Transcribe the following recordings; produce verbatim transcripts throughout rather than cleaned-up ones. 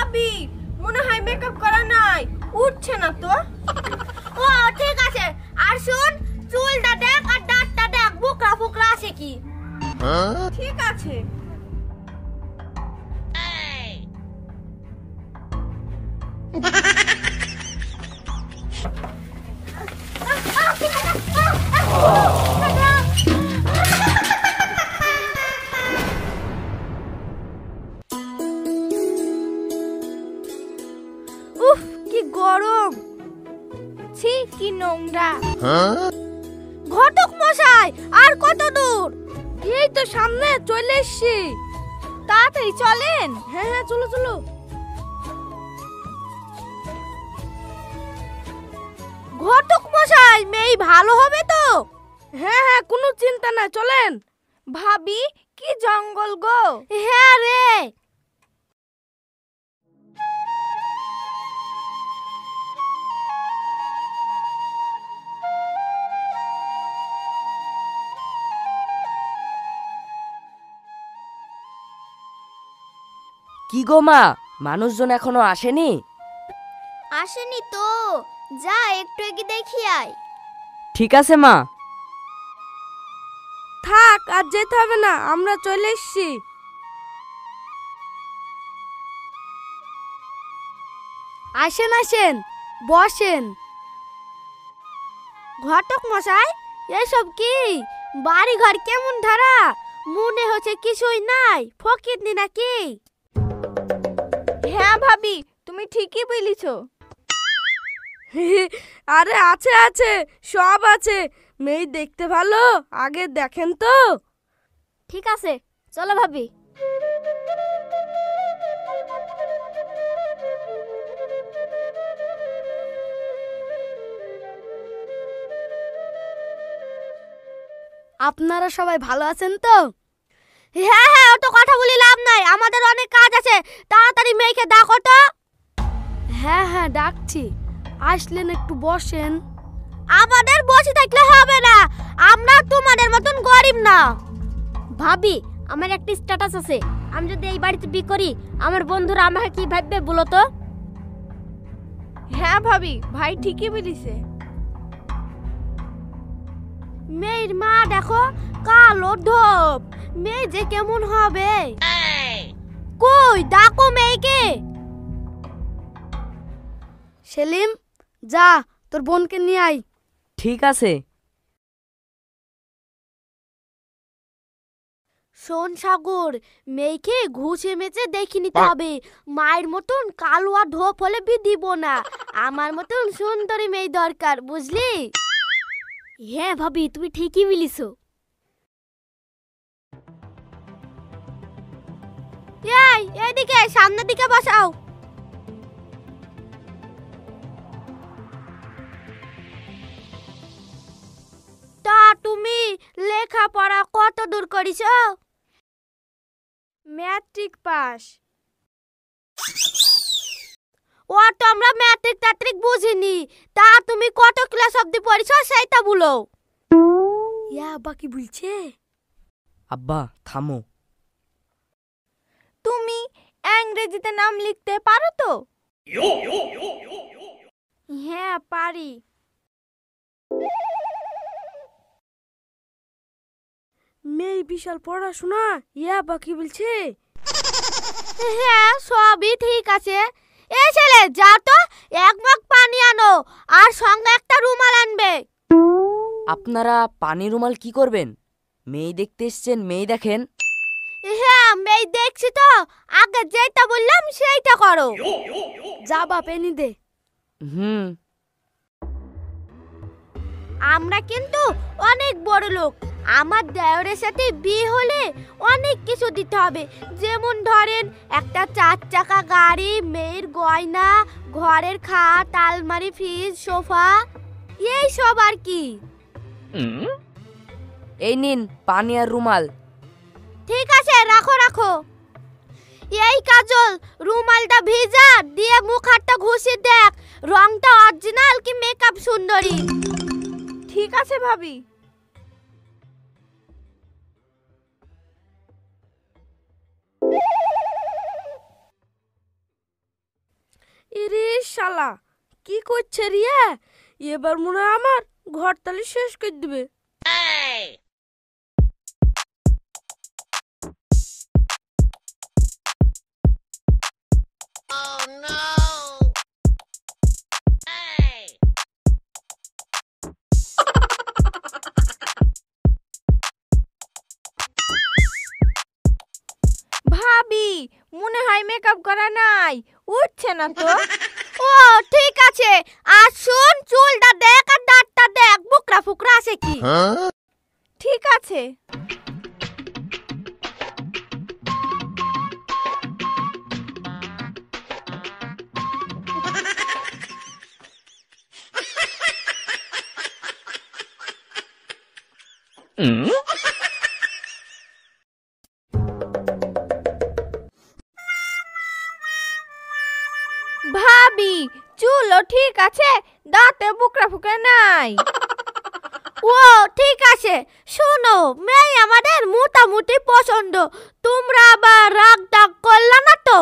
ভাবি মনে হয় মেকআপ করা নাই, উঠছে না তো। ও ঠিক আছে, আর শুন চুলটা দেখ আর দাঁতটা দেখ, বুকরা ফুকরা আছে কি। ঠিক আছে। উফ কি গরম, ছি কি নোংরা। ঘটক মশাই আর কত দূর? এই তো সামনে চলে এসছি। তাড়াতাড়ি চলেন। হ্যাঁ হ্যাঁ চলো চলো। ঘটক মশাই মেয়ে ভালো হবে তো? হ্যাঁ হ্যাঁ কোনো চিন্তা নাই, চলেন। ভাবি কি জঙ্গল গো। হ্যাঁ রে। কি গো মা, মানুষজন এখনো আসেনি? আসেনি তো, যা একটু এগিয়ে দেখি আয়। ঠিক আছে মা। থাক আর যেতে হবে না, আমরা চলে এসেছি। আসেন আসেন বসেন। ঘটক মশাই এসব কি? বাড়ি ঘর কেমন ধারা, মনে হচ্ছে কিছুই নাই, ফকিরনি নাকি? হ্যাঁ ভাবি তুমি ঠিকই বলিছ। আরে আছে আছে, সব আছে। মেয়ে দেখতে ভালো, আগে দেখেন তো। ঠিক আছে চলো ভাবি। আপনারা সবাই ভালো আছেন তো? হ্যাঁ হ্যাঁ অত কথা বলি লাভ নাই, আমাদের অনেক কাজ আছে, তাড়াতাড়ি মেয়েকে ডাকো তো। হ্যাঁ হ্যাঁ ডাকছি, আসলেন একটু বসেন। আমাদের বসে থাকলে হবে না, আমরা তোমাদের মতন গরিব না। ভাবি আমার একটা স্ট্যাটাস আছে, আমি যদি এই বাড়িতে বিয়ে করি আমার বন্ধুরা আমাকে কি ভাববে বলো তো? হ্যাঁ ভাবি ভাই ঠিকই বলিছে। মেয়ের মা দেখো কালো ঢোপ, মেয়ে যে কেমন হবে। কই ডাকো মেয়েকে। সেলিম যা তোর বোনকে নিয়ে আয়। ঠিক আছে। শোন সাগর, মেয়েকে ঘুষে মেচে দেখে নিতে হবে। মায়ের মতন কালো আর ঢোপ হলে বি দিব না, আমার মতন সুন্দরী মেয়ে দরকার, বুঝলি? হ্যাঁ ভাবি তুমি ঠিকই বলিছো। এই এইদিকে সামনের দিকে বসাও। তা তুমি লেখাপড়া কত দূর করিছো? Matric pass. ও তো আমরা ম্যাট্রিক টাট্রিক বুঝিনি, তা তুমি কত ক্লাস অবধি পড়িছো সেইটা বলো। ইয়া বাকি বলছে। আব্বা থামো। তুমি ইংরেজিতে নাম লিখতে পারো তো? হ্যাঁ পারি। মেয়ে বিশাল পড়াশোনা, ইয়া বাকি বলছে। হ্যাঁ সবই ঠিক আছে। এই ছেলে যা তো এক মগ পানি আনো আর সঙ্গে একটা রুমাল আনবে। আপনারা পানি রুমাল কি করবেন? মেয়ে দেখতে এসছেন, মেয়ে দেখেন। হ্যাঁ মেয়ে দেখছি তো, আগে যেটা বললাম সেইটা করো। যা বাপ এনে দে। হুম। আমরা কিন্তু অনেক বড় লোক, আমার দেওরের সাথে বিয়ে হলে অনেক কিছু দিতে হবে। যেমন ধরেন একটা চার চাকা গাড়ি, মেয়ের গয়না, ঘরের খাট, আলমারি, ফ্রিজ, সোফা, এই সব আর কি। এই নিন পানি আর রুমাল। ঠিক আছে রাখো রাখো। এই কাজল রুমালটা ভিজা দিয়ে মুখ হাতটা ঘষে দেখ রংটা অরিজিনাল কি মেকআপ সুন্দরী। ঠিক আছে ভাবি। ইরে শালা, কি করছে রিয়া? এবার মনে হয় আমার ঘরতালি শেষ করে দিবে। ভাবি, মনে হয় মেকআপ করা নাই, উঠছে না তো। ও ঠিক আছে, আর শুন, চুলটা দেখ আর দাঁতটা দেখ, বুকরা ফুকরা আছে কি? ঠিক আছে। ভাবি, চুলও ঠিক আছে, দাঁতে বুকরা ফুকরা নাই। ও ঠিক আছে, শোনো, মেয়ে আমাদের মোটামুটি পছন্দ, তোমরা আবার রাগ টাগ করলা না তো?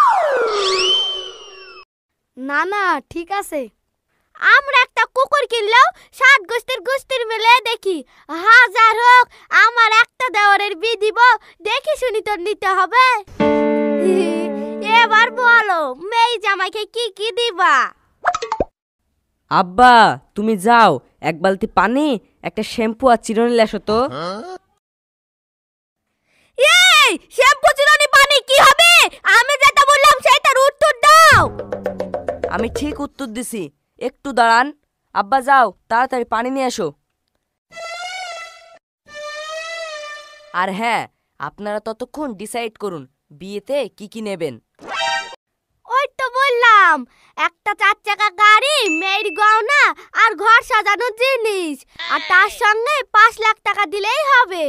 না না ঠিক আছে। আমরা একটা কুকুর কিনলেও সাত গোষ্ঠীর গোষ্ঠীর মিলে দেখি, হাজার হোক আমার একটা দেওয়ারের বিয়ে দিব, দেখি শুনি তো নিতে হবে। এবার বলো, মেয়ে জামাইকে কি কি দিবা? আব্বা তুমি যাও, এক বালতি পানি, একটা শ্যাম্পু আর চিরুনি লেসো তো। এই শ্যাম্পু চিরুনি পানি কি হবে? আমি যেটা বললাম সেটার উত্তর দাও। আমি ঠিক উত্তর দিছি, একটু দাঁড়ান। আব্বা যাও, তাড়াতাড়ি পানি নিয়ে এসো। আর হ্যাঁ, আপনারা ততক্ষণ ডিসাইড করুন বিয়েতে কি কি নেবেন। ওই তো বললাম, একটা চার চাকা গাড়ি, মেয়ের গয়না আর ঘর সাজানোর জিনিস, আর তার সঙ্গে পাঁচ লাখ টাকা দিলেই হবে।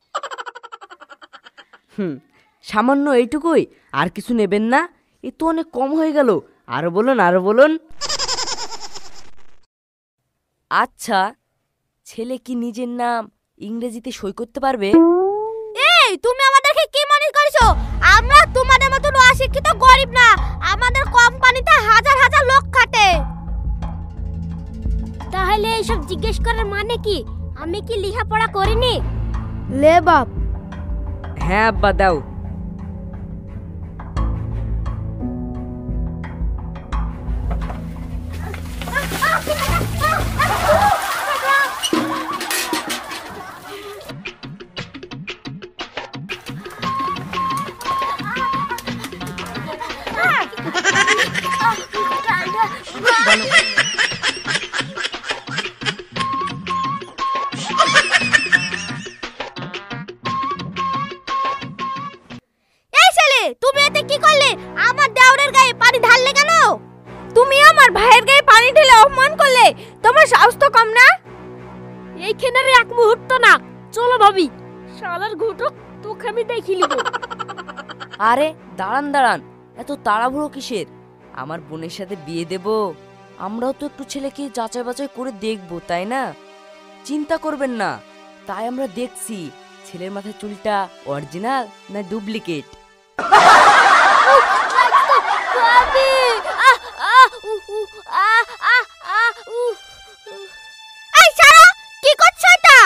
হুম, সামান্য এইটুকুই? আর কিছু নেবেন না? এ তো অনেক কম হয়ে গেল, আরো বলুন আরো বলুন। আচ্ছা, ছেলে কি নিজের নাম ইংরেজিতে সই করতে পারবে? এই তুমি আমাদেরকে কি মনে করছো? আমরা তোমাদের মতন অশিক্ষিত গরিব না, আমাদের কোম্পানিতে হাজার হাজার লোক খাটে। তাহলে এইসব জিজ্ঞেস করার মানে কি? আমি কি লেখাপড়া করিনি? লে বাপ। হ্যাঁ আব্বা দাও। এই ছেলে, তুমি এতে কি করলে? আমার দেওরের গায়ে পানি ঢাললে কেন? তুমি আমার ভাইয়ের গায়ে পানি ঢেলে অপমান করলে, তোমার সাহস তো কম না। এইখানে আর এক মুহূর্ত না, চলো ভাবি, শালার ঘুটুক তোকে আমি দেখি লিব। আরে দাঁড়ান দাঁড়ান, এত তাড়াহুড়ো কিসের? আমার বোনের সাথে বিয়ে দেব, আমরাও তো একটু ছেলেকে যাচাই বাছাই করে দেখব, তাই না? চিন্তা করবেন না, তাই আমরা দেখছি ছেলের মাথায় চুলটা অরিজিনাল না ডুপ্লিকেট। ভাবি, আহ আহ উ উ আহ আহ আহ উ। এই সারা, কি করছো এটা?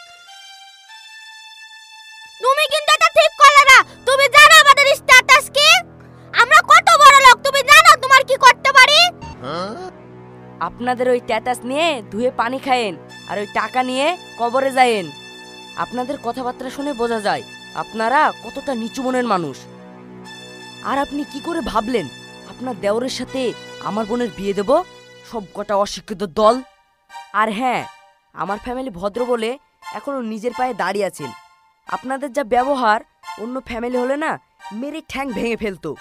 তুমি কিন্তু এটা ঠিক করলে না। তুমি জানো আমাদের স্ট্যাটাস কি? আমরা কত বড় লোক, তুমি জানো তোমার কি করতে পারি? আপনাদের ওই ট্যাটাস নিয়ে ধুয়ে পানি খায়েন, আর ওই টাকা নিয়ে কবরে যায়েন। আপনাদের কথাবার্তা শুনে বোঝা যায় আপনারা কতটা নিচু মনের মানুষ। আর আপনি কি করে ভাবলেন আপনার দেওরের সাথে আমার বোনের বিয়ে দেব? সব কটা অশিক্ষিত দল। আর হ্যাঁ, আমার ফ্যামিলি ভদ্র বলে এখনো নিজের পায়ে দাঁড়িয়ে আছেন। আপনাদের যা ব্যবহার, অন্য ফ্যামিলি হলে না মেরে ঠ্যাং ভেঙে ফেলতো।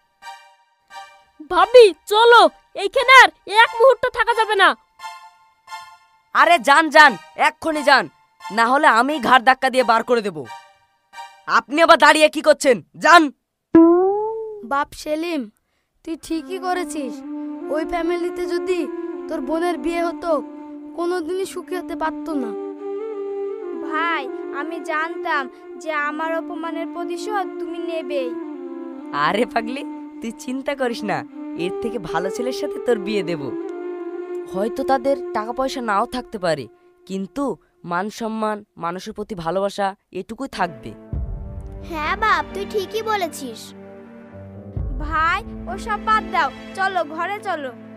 ভাবি চলো, এইখানে আর এক মুহূর্ত থাকা যাবে না। আরে যান যান, এক্ষুনি যান, না হলে আমি ঘাড় ধাক্কা দিয়ে বার করে দেব। আপনি আবার দাঁড়িয়ে কি করছেন? যান। বাপ সেলিম, তুই ঠিকই করেছিস। ওই ফ্যামিলিতে যদি তোর বোনের বিয়ে হতো, কোনোদিনই সুখী হতে পারতো না। ভাই, আমি জানতাম যে আমার অপমানের প্রতিশোধ তুমি নেবেই। আরে পাগলি, তুই চিন্তা করিস না, এর থেকে ভালো ছেলের সাথে তোর বিয়ে দেব। হয়তো তাদের টাকা পয়সা নাও থাকতে পারে, কিন্তু মান সম্মান, মানুষের প্রতি ভালোবাসা এটুকুই থাকবে। হ্যাঁ বাপ, তুই ঠিকই বলেছিস। ভাই, ওসব বাদ দাও, চলো ঘরে চলো।